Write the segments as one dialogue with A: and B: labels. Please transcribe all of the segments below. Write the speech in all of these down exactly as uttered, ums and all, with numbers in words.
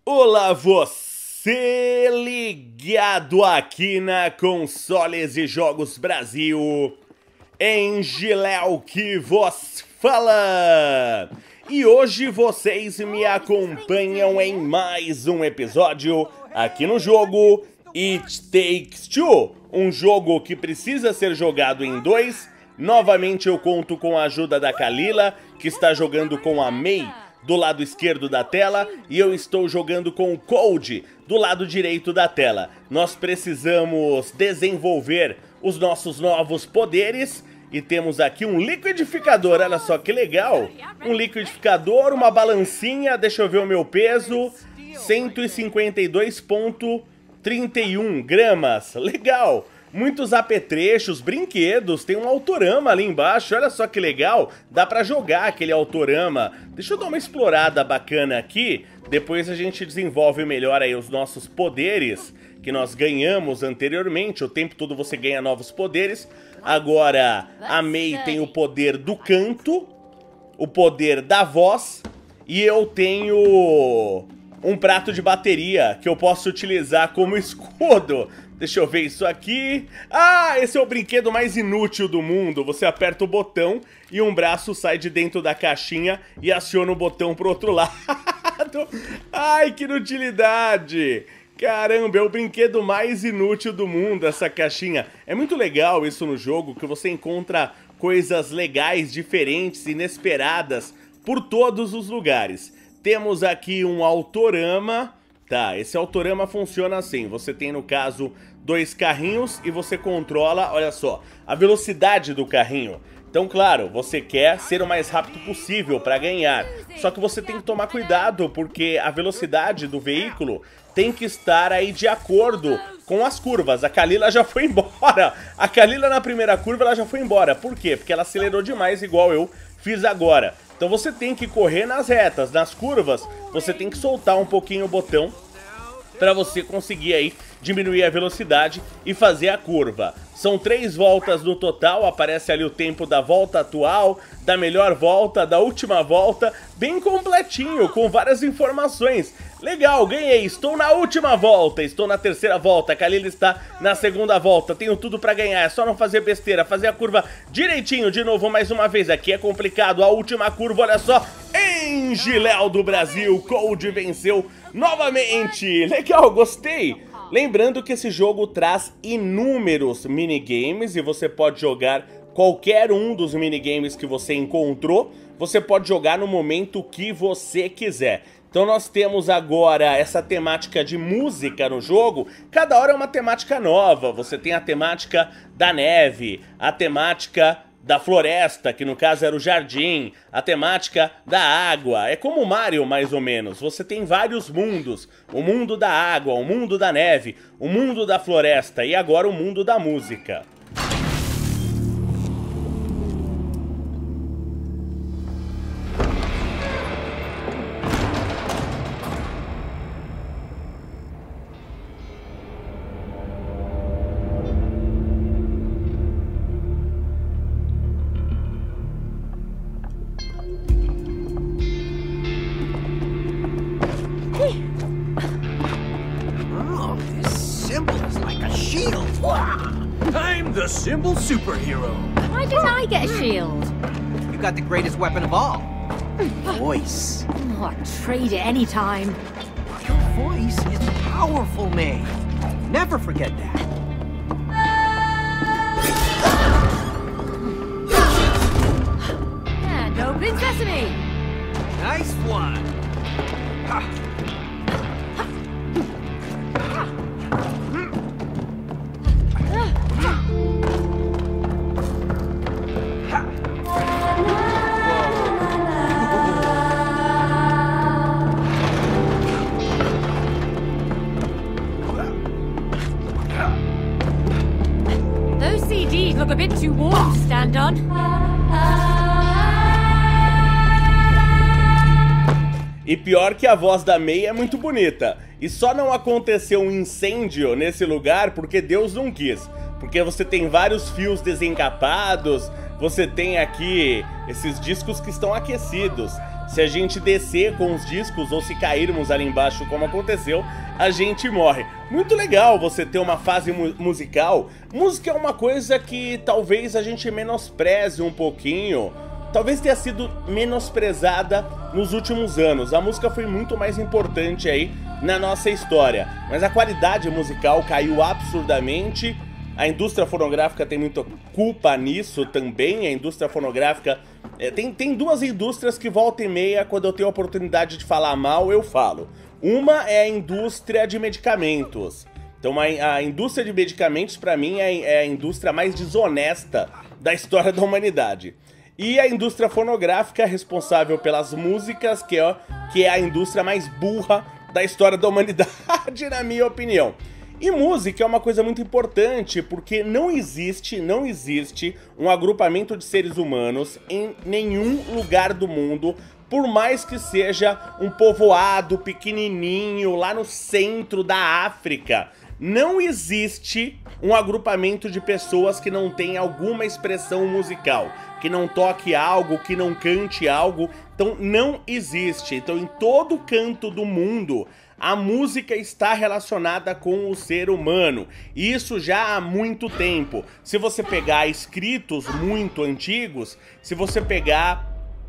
A: Olá, você ligado aqui na Consoles e Jogos Brasil, Engiléu que vos fala. E hoje vocês me acompanham em mais um episódio aqui no jogo It Takes Two, um jogo que precisa ser jogado em dois. Novamente eu conto com a ajuda da Kalila, que está jogando com a Mei do lado esquerdo da tela, e eu estou jogando com o Cold do lado direito da tela. Nós precisamos desenvolver os nossos novos poderes, e temos aqui um liquidificador, olha só que legal. Um liquidificador, uma balancinha, deixa eu ver o meu peso, cento e cinquenta e dois vírgula trinta e um gramas, legal. Muitos apetrechos, brinquedos, tem um autorama ali embaixo, olha só que legal, dá pra jogar aquele autorama. Deixa eu dar uma explorada bacana aqui, depois a gente desenvolve melhor aí os nossos poderes que nós ganhamos anteriormente, o tempo todo você ganha novos poderes. Agora a Mei tem o poder do canto, o poder da voz, e eu tenho um prato de bateria que eu posso utilizar como escudo. Deixa eu ver isso aqui. Ah, esse é o brinquedo mais inútil do mundo. Você aperta o botão e um braço sai de dentro da caixinha e aciona o botão pro outro lado. Ai, que inutilidade! Caramba, é o brinquedo mais inútil do mundo, essa caixinha. É muito legal isso no jogo, que você encontra coisas legais, diferentes, inesperadas por todos os lugares. Temos aqui um autorama. Tá, esse autorama funciona assim, você tem no caso dois carrinhos e você controla, olha só, a velocidade do carrinho. Então claro, você quer ser o mais rápido possível para ganhar, só que você tem que tomar cuidado porque a velocidade do veículo tem que estar aí de acordo com as curvas. A Kalila já foi embora, a Kalila na primeira curva ela já foi embora, por quê? Porque ela acelerou demais igual eu fiz agora. Então você tem que correr nas retas, nas curvas, você tem que soltar um pouquinho o botão para você conseguir aí diminuir a velocidade e fazer a curva. São três voltas no total, aparece ali o tempo da volta atual, da melhor volta, da última volta, bem completinho, com várias informações. Legal, ganhei, estou na última volta, estou na terceira volta, a Kalila está na segunda volta, tenho tudo pra ganhar, é só não fazer besteira, fazer a curva direitinho, de novo, mais uma vez, aqui é complicado, a última curva, olha só, Engiléu do Brasil, Cold venceu novamente, legal, gostei. Lembrando que esse jogo traz inúmeros minigames e você pode jogar qualquer um dos minigames que você encontrou, você pode jogar no momento que você quiser. Então nós temos agora essa temática de música no jogo, cada hora é uma temática nova, você tem a temática da neve, a temática da floresta, que no caso era o jardim, a temática da água, é como o Mario mais ou menos, você tem vários mundos, o mundo da água, o mundo da neve, o mundo da floresta e agora o mundo da música.
B: I'm the Symbol Superhero.
C: Why didn't I get a shield?
D: You got the greatest weapon of all. Voice.
C: Oh, I'd trade it any time.
D: Your voice is powerful, May. Never forget that.
C: And open sesame.
D: Nice one.
C: Those C Ds look a bit too warm to stand on.
A: E pior que a voz da Mei é muito bonita. E só não aconteceu um incêndio nesse lugar porque Deus não quis. Porque você tem vários fios desencapados, você tem aqui esses discos que estão aquecidos. Se a gente descer com os discos ou se cairmos ali embaixo, como aconteceu, a gente morre. Muito legal você ter uma fase mu musical. Música é uma coisa que talvez a gente menospreze um pouquinho. Talvez tenha sido menosprezada nos últimos anos. A música foi muito mais importante aí na nossa história. Mas a qualidade musical caiu absurdamente. A indústria fonográfica tem muita culpa nisso também. A indústria fonográfica... É, tem, tem duas indústrias que volta e meia, quando eu tenho a oportunidade de falar mal, eu falo. Uma é a indústria de medicamentos. Então a, a indústria de medicamentos, pra mim, é, é a indústria mais desonesta da história da humanidade. E a indústria fonográfica, responsável pelas músicas, que é, que é a indústria mais burra da história da humanidade, na minha opinião. E música é uma coisa muito importante, porque não existe, não existe um agrupamento de seres humanos em nenhum lugar do mundo, por mais que seja um povoado pequenininho lá no centro da África. Não existe um agrupamento de pessoas que não tem alguma expressão musical, que não toque algo, que não cante algo. Então não existe. Então em todo canto do mundo a música está relacionada com o ser humano. Isso já há muito tempo. Se você pegar escritos muito antigos, se você pegar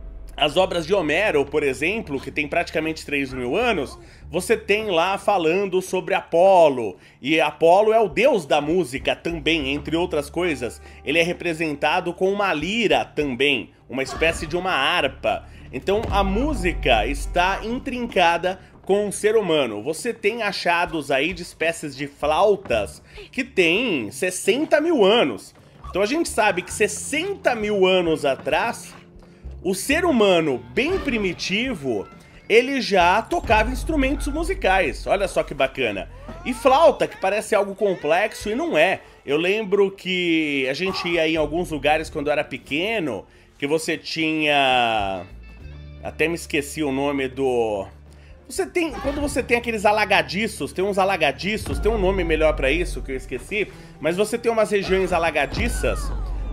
A: as obras de Homero, por exemplo, que tem praticamente três mil anos, você tem lá falando sobre Apolo. E Apolo é o deus da música também, entre outras coisas. Ele é representado com uma lira também, uma espécie de uma harpa. Então a música está intrincada com o ser humano. Você tem achados aí de espécies de flautas que têm sessenta mil anos. Então a gente sabe que sessenta mil anos atrás, o ser humano bem primitivo, ele já tocava instrumentos musicais. Olha só que bacana. E flauta, que parece algo complexo, e não é. Eu lembro que a gente ia em alguns lugares quando eu era pequeno, que você tinha... Até me esqueci o nome do... Você tem, quando você tem aqueles alagadiços, tem uns alagadiços, tem um nome melhor pra isso que eu esqueci, mas você tem umas regiões alagadiças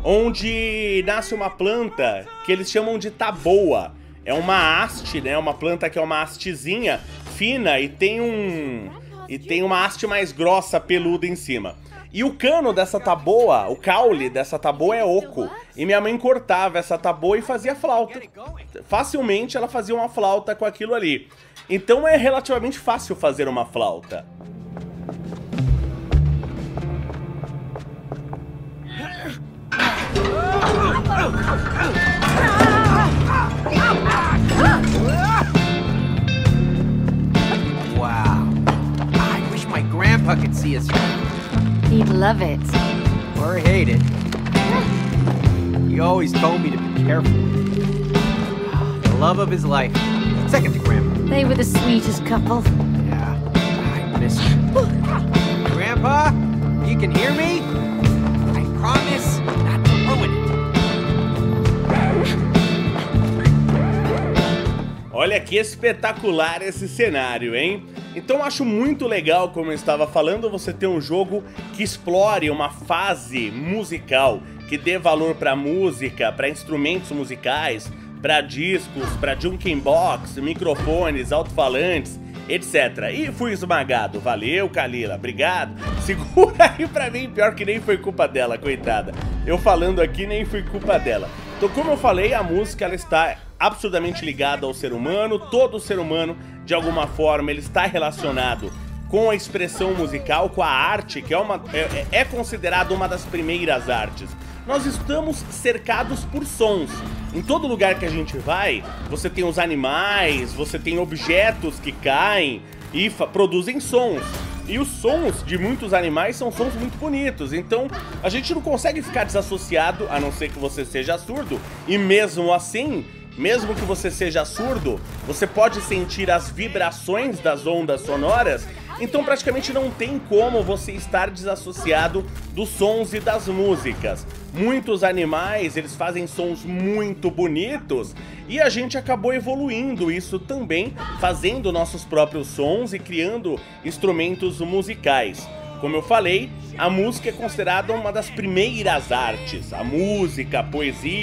A: onde nasce uma planta que eles chamam de taboa. É uma haste, né? Uma planta que é uma hastezinha fina e tem um e tem uma haste mais grossa, peluda em cima. E o cano dessa taboa, o caule dessa taboa é oco. E minha mãe cortava essa taboa e fazia flauta. Facilmente ela fazia uma flauta com aquilo ali. Então é relativamente fácil fazer uma flauta.
D: Wow. I wish my grandpa could see us.
C: He'd love it.
D: Or hate it. He always told me to be careful. The love of his life. Second to grandpa.
C: They were the sweetest couple.
D: Yeah, I miss him. Grandpa, you can hear me? I promise not to ruin it.
A: Olha que espetacular esse cenário, hein? Então acho muito legal, como eu estava falando, você ter um jogo que explore uma fase musical, que dê valor para música, para instrumentos musicais, para discos, para jukebox, microfones, alto-falantes, etcétera. E fui esmagado. Valeu, Kalila. Obrigado. Segura aí pra mim. Pior que nem foi culpa dela, coitada. Eu falando aqui nem foi culpa dela. Então, como eu falei, a música ela está absurdamente ligada ao ser humano. Todo ser humano, de alguma forma, ele está relacionado com a expressão musical, com a arte, que é, uma, é, é considerada uma das primeiras artes. Nós estamos cercados por sons. Em todo lugar que a gente vai, você tem os animais, você tem objetos que caem e produzem sons. E os sons de muitos animais são sons muito bonitos. Então, a gente não consegue ficar desassociado, a não ser que você seja surdo. E mesmo assim, mesmo que você seja surdo, você pode sentir as vibrações das ondas sonoras. Então praticamente não tem como você estar desassociado dos sons e das músicas. Muitos animais, eles fazem sons muito bonitos e a gente acabou evoluindo isso também, fazendo nossos próprios sons e criando instrumentos musicais. Como eu falei, a música é considerada uma das primeiras artes. A música, a poesia,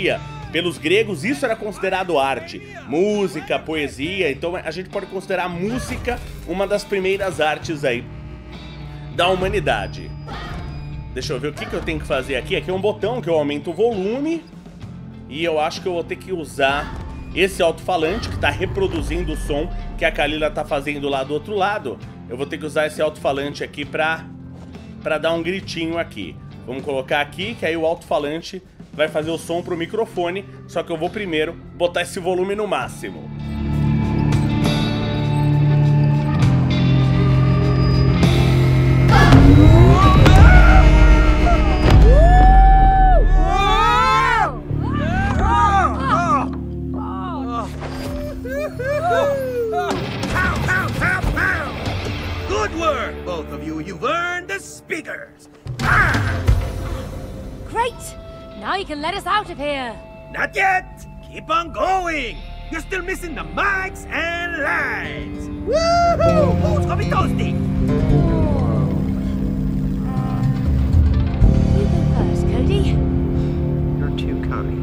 A: Pelos gregos, isso era considerado arte. Música, poesia, então a gente pode considerar a música uma das primeiras artes aí da humanidade. Deixa eu ver o que, que eu tenho que fazer aqui. Aqui é um botão que eu aumento o volume. E eu acho que eu vou ter que usar esse alto-falante que está reproduzindo o som que a Kalila está fazendo lá do outro lado. Eu vou ter que usar esse alto-falante aqui para para dar um gritinho aqui. Vamos colocar aqui, que aí o alto-falante vai fazer o som pro microfone. Só que eu vou primeiro botar esse volume no máximo.
B: Good work, both of you. You've earned the speakers.
C: Great! Now you can let us out of here.
B: Not yet. Keep on going. You're still missing the mics and lights. Woohoo! Who's gonna be toasty?
C: You go first, Cody.
D: You're too kind.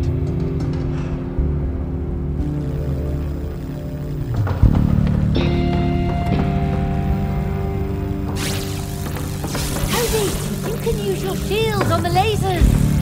C: Cody, you can use your shield on the lasers.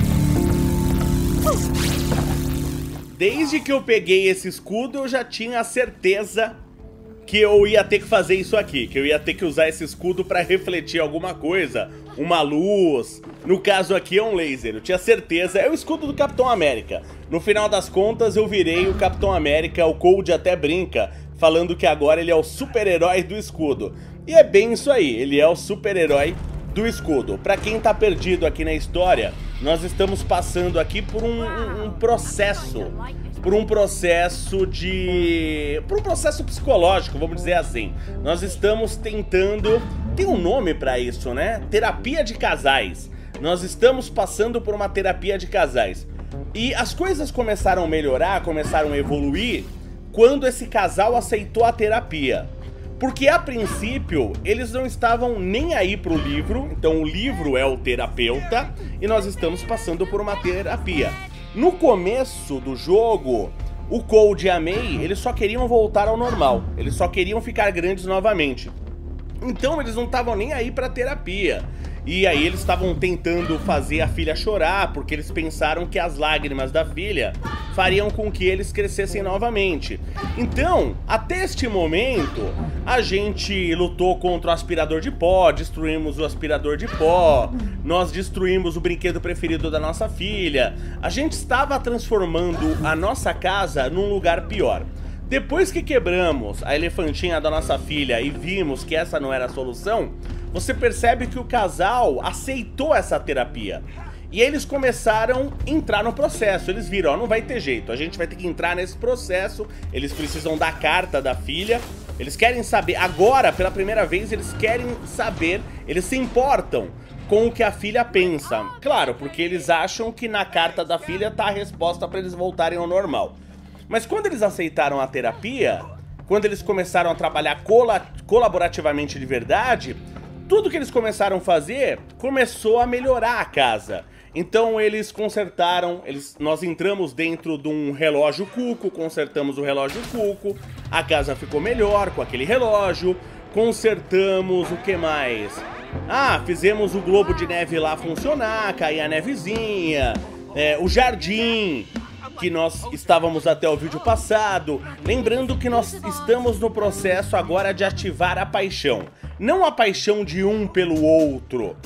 A: Desde que eu peguei esse escudo, eu já tinha a certeza que eu ia ter que fazer isso aqui, que eu ia ter que usar esse escudo para refletir alguma coisa, uma luz. No caso aqui é um laser, eu tinha certeza, é o escudo do Capitão América. No final das contas eu virei o Capitão América, o Cold até brinca, falando que agora ele é o super-herói do escudo. E é bem isso aí, ele é o super-herói do escudo. Pra quem tá perdido aqui na história, nós estamos passando aqui por um, um, um processo, por um processo de... por um processo psicológico, vamos dizer assim. Nós estamos tentando... tem um nome pra isso, né? Terapia de casais. Nós estamos passando por uma terapia de casais. E as coisas começaram a melhorar, começaram a evoluir quando esse casal aceitou a terapia. Porque a princípio eles não estavam nem aí pro livro, então o livro é o terapeuta e nós estamos passando por uma terapia. No começo do jogo, o Cold e a May, eles só queriam voltar ao normal, eles só queriam ficar grandes novamente. Então eles não estavam nem aí pra terapia. E aí eles estavam tentando fazer a filha chorar, porque eles pensaram que as lágrimas da filha fariam com que eles crescessem novamente. Então, até este momento, a gente lutou contra o aspirador de pó, destruímos o aspirador de pó, nós destruímos o brinquedo preferido da nossa filha. A gente estava transformando a nossa casa num lugar pior. Depois que quebramos a elefantinha da nossa filha e vimos que essa não era a solução, você percebe que o casal aceitou essa terapia. E aí eles começaram a entrar no processo. Eles viram, ó, não vai ter jeito, a gente vai ter que entrar nesse processo. Eles precisam da carta da filha. Eles querem saber, agora, pela primeira vez, eles querem saber, eles se importam com o que a filha pensa. Claro, porque eles acham que na carta da filha tá a resposta para eles voltarem ao normal. Mas quando eles aceitaram a terapia, quando eles começaram a trabalhar cola colaborativamente de verdade, tudo que eles começaram a fazer começou a melhorar a casa. Então eles consertaram, eles, nós entramos dentro de um relógio cuco, consertamos o relógio cuco, a casa ficou melhor com aquele relógio, consertamos o que mais? Ah, fizemos o globo de neve lá funcionar, cair a nevezinha, é, o jardim que nós estávamos até o vídeo passado. Lembrando que nós estamos no processo agora de ativar a paixão. Não a paixão de um pelo outro,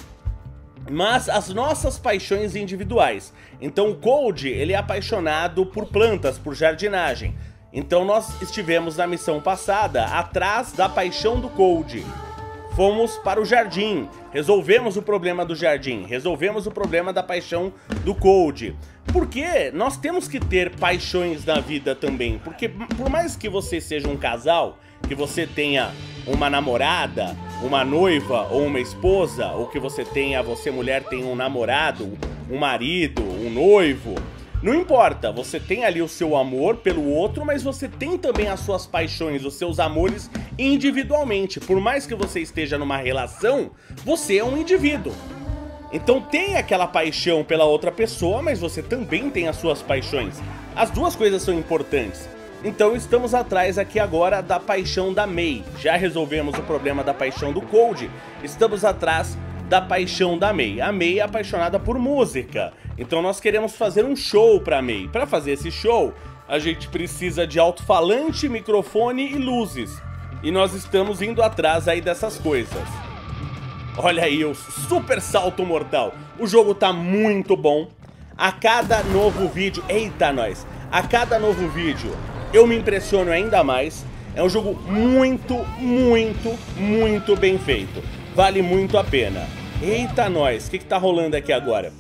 A: mas as nossas paixões individuais. Então o Cold, ele é apaixonado por plantas, por jardinagem. Então nós estivemos na missão passada atrás da paixão do Cold. Fomos para o jardim, resolvemos o problema do jardim, resolvemos o problema da paixão do Cold. Porque nós temos que ter paixões na vida também. Porque por mais que você seja um casal, que você tenha uma namorada, uma noiva ou uma esposa, ou que você tenha, você mulher tem um namorado, um marido, um noivo, não importa, você tem ali o seu amor pelo outro, mas você tem também as suas paixões, os seus amores individualmente. Por mais que você esteja numa relação, você é um indivíduo. Então tem aquela paixão pela outra pessoa, mas você também tem as suas paixões. As duas coisas são importantes. Então estamos atrás aqui agora da paixão da May. Já resolvemos o problema da paixão do Cold. Estamos atrás da paixão da May. A May é apaixonada por música. Então nós queremos fazer um show pra May. Para fazer esse show, a gente precisa de alto-falante, microfone e luzes. E nós estamos indo atrás aí dessas coisas. Olha aí o super salto mortal. O jogo tá muito bom. A cada novo vídeo... Eita, nós! A cada novo vídeo eu me impressiono ainda mais. É um jogo muito, muito, muito bem feito. Vale muito a pena. Eita, nós! O que que tá rolando aqui agora?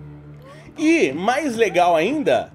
A: E, mais legal ainda,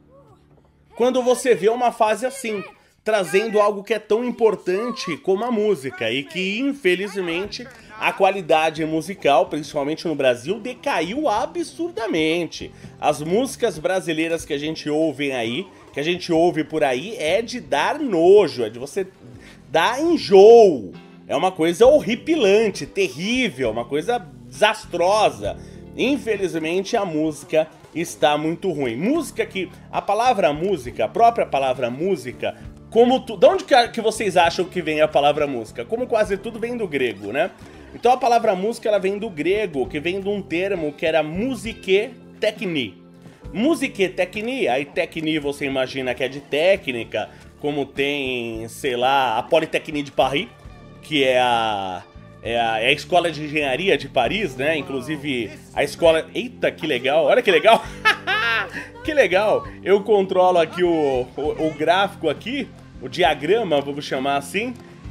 A: quando você vê uma fase assim, trazendo algo que é tão importante como a música. E que, infelizmente, a qualidade musical, principalmente no Brasil, decaiu absurdamente. As músicas brasileiras que a gente ouve aí, que a gente ouve por aí, é de dar nojo, é de você dar enjoo. É uma coisa horripilante, terrível, uma coisa desastrosa. Infelizmente, a música está muito ruim. Música que... A palavra música, a própria palavra música... Como tu, de onde que, que vocês acham que vem a palavra música? Como quase tudo vem do grego, né? Então a palavra música ela vem do grego, que vem de um termo que era musique techni. Musique techni, aí techni você imagina que é de técnica, como tem, sei lá, a Polytechnique de Paris, que é a, é a, é a escola de engenharia de Paris, né? Inclusive a escola... Eita, que legal, olha que legal! Que legal! Eu controlo aqui o, o, o gráfico aqui, o diagrama, vamos chamar assim,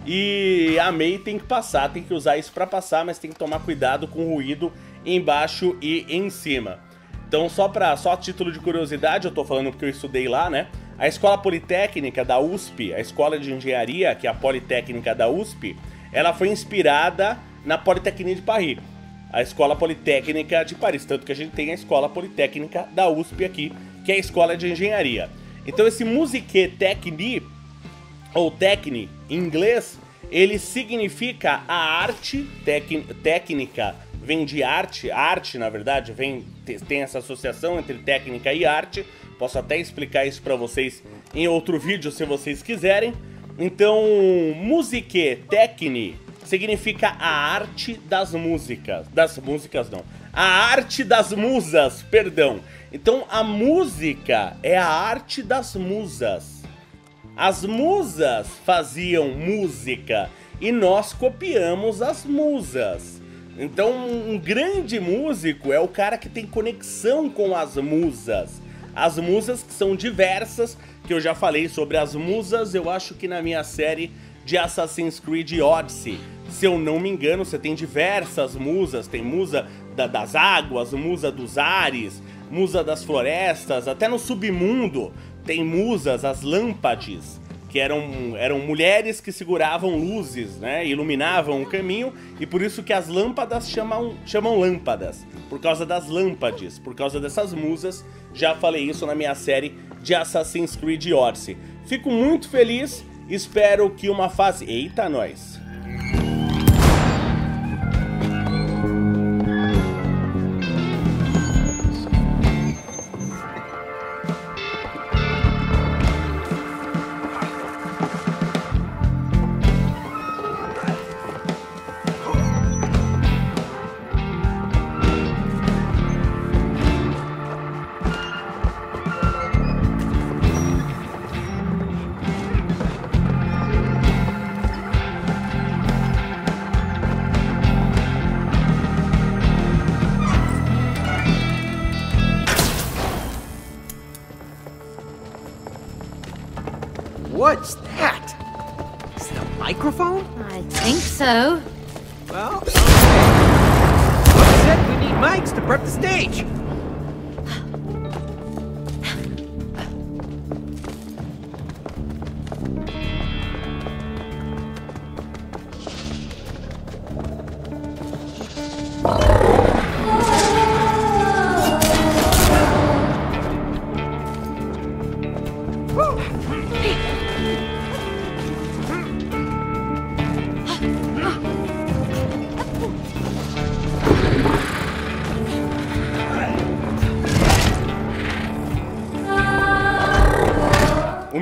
A: e a May tem que passar, tem que usar isso para passar, mas tem que tomar cuidado com o ruído embaixo e em cima. Então, só para só a título de curiosidade, eu tô falando porque eu estudei lá, né? A Escola Politécnica da U S P, a Escola de Engenharia, que é a Politécnica da U S P, ela foi inspirada na Polytechnique de Paris, a Escola Politécnica de Paris, tanto que a gente tem a Escola Politécnica da U S P aqui, que é a Escola de Engenharia. Então esse Musique Techni, ou Techni em inglês, ele significa a arte técnica, vem de arte, arte na verdade, vem, tem essa associação entre técnica e arte. Posso até explicar isso para vocês em outro vídeo se vocês quiserem. Então, Musique Techni significa a arte das músicas, das músicas não, a arte das musas, perdão. Então a música é a arte das musas. As musas faziam música e nós copiamos as musas. Então um grande músico é o cara que tem conexão com as musas. As musas que são diversas, que eu já falei sobre as musas, eu acho que na minha série de Assassin's Creed Odyssey. Se eu não me engano, você tem diversas musas, tem musa da, das águas, musa dos ares, musa das florestas, até no submundo tem musas, as lâmpades, que eram, eram mulheres que seguravam luzes, né, iluminavam o caminho, e por isso que as lâmpadas chamam, chamam lâmpadas, por causa das lâmpades, por causa dessas musas. Já falei isso na minha série de Assassin's Creed Odyssey. Fico muito feliz, espero que uma fase... Eita, nós!
D: What's that? Is it a microphone?
C: I think so.
D: Well, Buck said we need mics to prep the stage.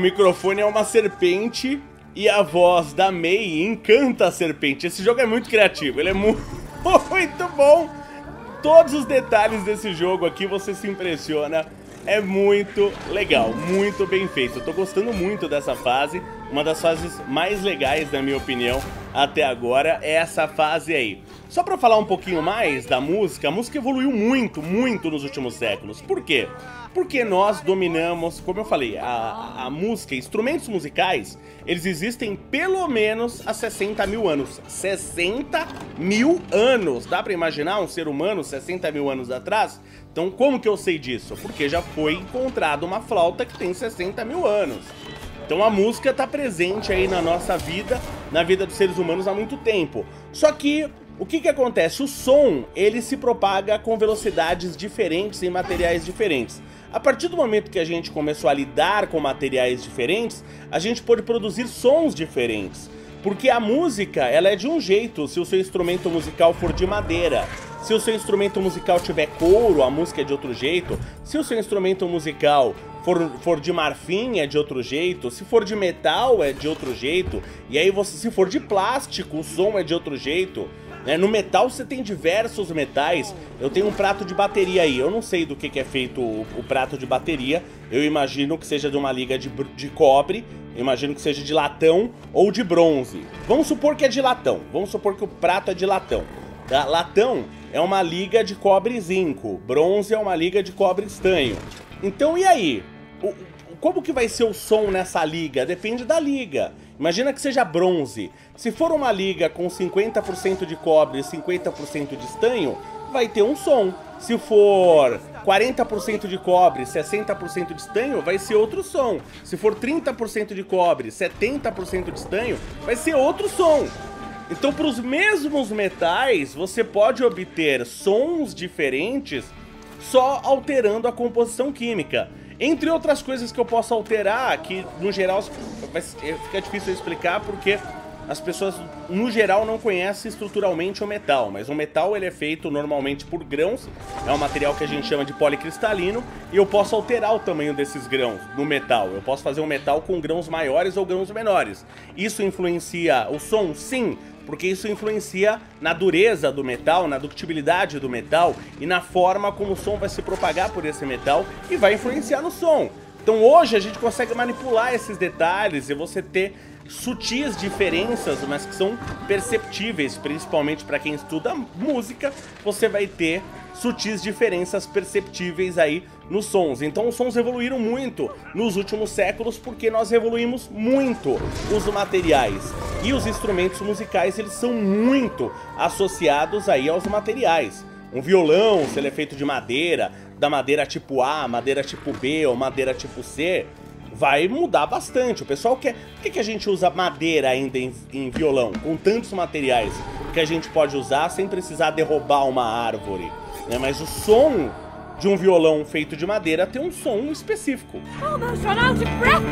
A: microfone é uma serpente e a voz da May encanta a serpente. Esse jogo é muito criativo, ele é mu muito bom. Todos os detalhes desse jogo aqui você se impressiona. É muito legal, muito bem feito. Eu tô gostando muito dessa fase. Uma das fases mais legais, na minha opinião, até agora é essa fase aí. Só pra falar um pouquinho mais da música, a música evoluiu muito, muito nos últimos séculos. Por quê? Porque nós dominamos, como eu falei, a, a música, instrumentos musicais, eles existem pelo menos há sessenta mil anos. sessenta mil anos! Dá pra imaginar um ser humano sessenta mil anos atrás? Então como que eu sei disso? Porque já foi encontrada uma flauta que tem sessenta mil anos. Então a música está presente aí na nossa vida, na vida dos seres humanos há muito tempo. Só que o que que acontece? O som, ele se propaga com velocidades diferentes em materiais diferentes. A partir do momento que a gente começou a lidar com materiais diferentes, a gente pôde produzir sons diferentes. Porque a música, ela é de um jeito se o seu instrumento musical for de madeira. Se o seu instrumento musical tiver couro, a música é de outro jeito. Se o seu instrumento musical for, for de marfim, é de outro jeito. Se for de metal, é de outro jeito. E aí, você, se for de plástico, o som é de outro jeito. Né? No metal você tem diversos metais. Eu tenho um prato de bateria aí. Eu não sei do que, que é feito o, o prato de bateria. Eu imagino que seja de uma liga de, de cobre. Eu imagino que seja de latão ou de bronze. Vamos supor que é de latão. Vamos supor que o prato é de latão. Tá? Latão é uma liga de cobre e zinco. Bronze é uma liga de cobre e estanho. Então e aí? O, como que vai ser o som nessa liga? Depende da liga. Imagina que seja bronze. Se for uma liga com cinquenta por cento de cobre e cinquenta por cento de estanho, vai ter um som. Se for quarenta por cento de cobre, sessenta por cento de estanho, vai ser outro som. Se for trinta por cento de cobre, setenta por cento de estanho, vai ser outro som. Então, para os mesmos metais, você pode obter sons diferentes só alterando a composição química. Entre outras coisas que eu posso alterar, que no geral fica difícil de explicar porque as pessoas no geral não conhecem estruturalmente o metal, mas o metal ele é feito normalmente por grãos, é um material que a gente chama de policristalino, e eu posso alterar o tamanho desses grãos no metal. Eu posso fazer um metal com grãos maiores ou grãos menores. Isso influencia o som? Sim, porque isso influencia na dureza do metal, na ductibilidade do metal e na forma como o som vai se propagar por esse metal e vai influenciar no som. Então hoje a gente consegue manipular esses detalhes e você ter sutis diferenças, mas que são perceptíveis, principalmente para quem estuda música, você vai ter sutis diferenças perceptíveis aí nos sons. Então os sons evoluíram muito nos últimos séculos porque nós evoluímos muito os materiais. E os instrumentos musicais, eles são muito associados aí aos materiais. Um violão, se ele é feito de madeira, da madeira tipo A, madeira tipo B ou madeira tipo C, vai mudar bastante. O pessoal quer... Por que, que a gente usa madeira ainda em, em violão? Com tantos materiais que a gente pode usar sem precisar derrubar uma árvore, né? Mas o som de um violão feito de madeira tem um som específico.
C: Almost run out of breath!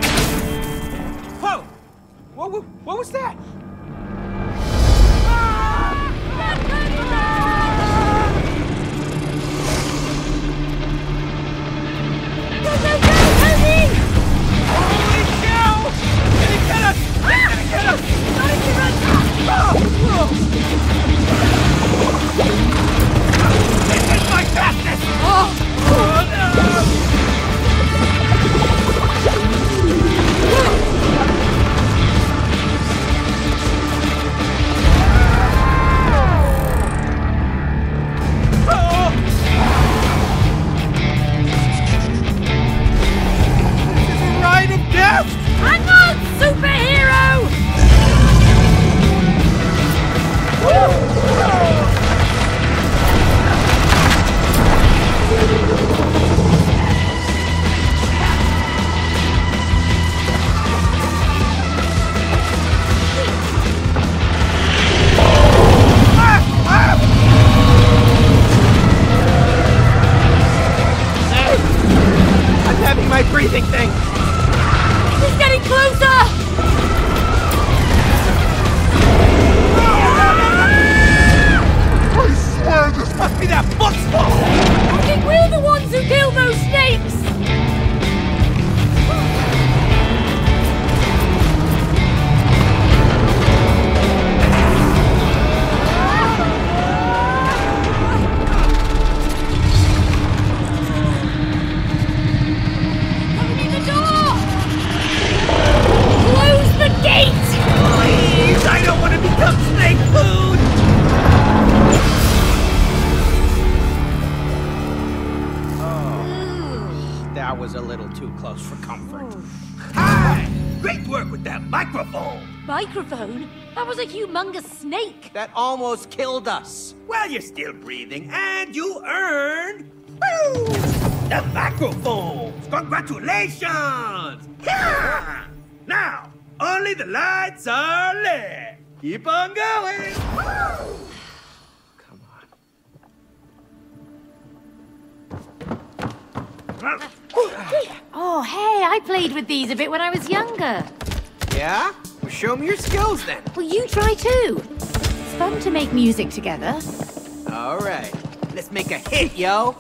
B: Whoa! What, what, what was that? Holy cow! Did he get us? Did he get us? This is my fastest! Oh, no!
D: too close for comfort.
B: Hi! Great work with that microphone!
C: Microphone? That was a humongous snake.
D: That almost killed us.
B: Well, you're still breathing, and you earned... Woo! The microphones! Congratulations! Yeah! Now, only the lights are lit. Keep on going! Woo!
D: Come on.
C: Oh, hey, I played with these a bit when I was younger.
D: Yeah? Well, show me your skills then.
C: Well, you try too. It's fun to make music together.
D: All right. Let's make a hit, yo.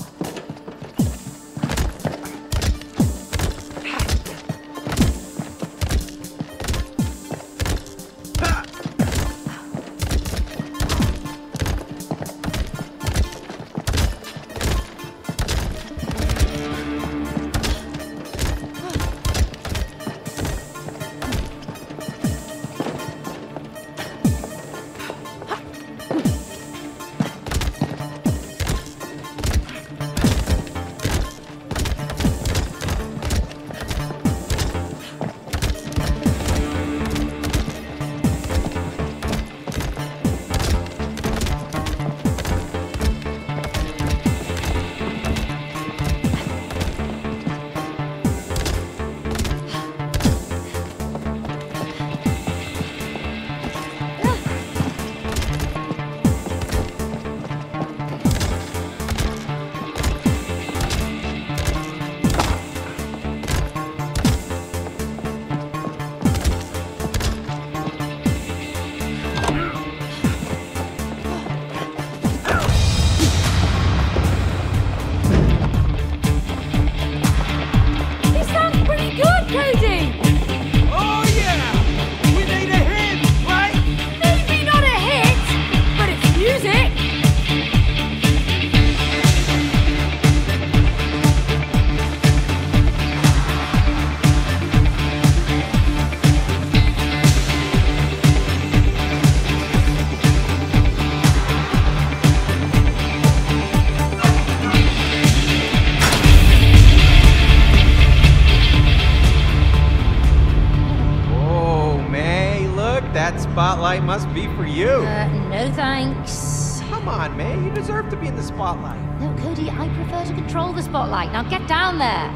D: That spotlight must be for you.
C: Uh, no thanks.
D: Come on, May. You deserve to be in the spotlight.
C: No, Cody, I prefer to control the spotlight. Now get down there.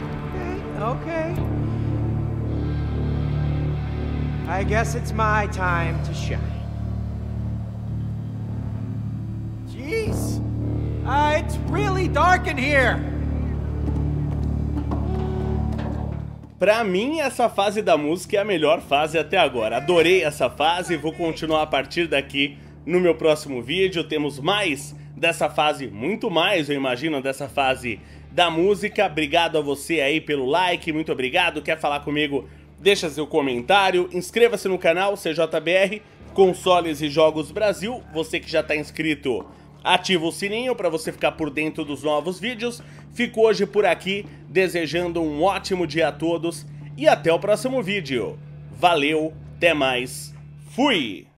D: Okay, okay. I guess it's my time to shine. Jeez. Uh, it's really dark in here.
A: Pra mim, essa fase da música é a melhor fase até agora. Adorei essa fase, vou continuar a partir daqui no meu próximo vídeo. Temos mais dessa fase, muito mais, eu imagino, dessa fase da música. Obrigado a você aí pelo like, muito obrigado. Quer falar comigo? Deixa seu comentário, inscreva-se no canal C J B R, Consoles e Jogos Brasil. Você que já está inscrito, ativa o sininho para você ficar por dentro dos novos vídeos. Fico hoje por aqui, desejando um ótimo dia a todos e até o próximo vídeo. Valeu, até mais, fui!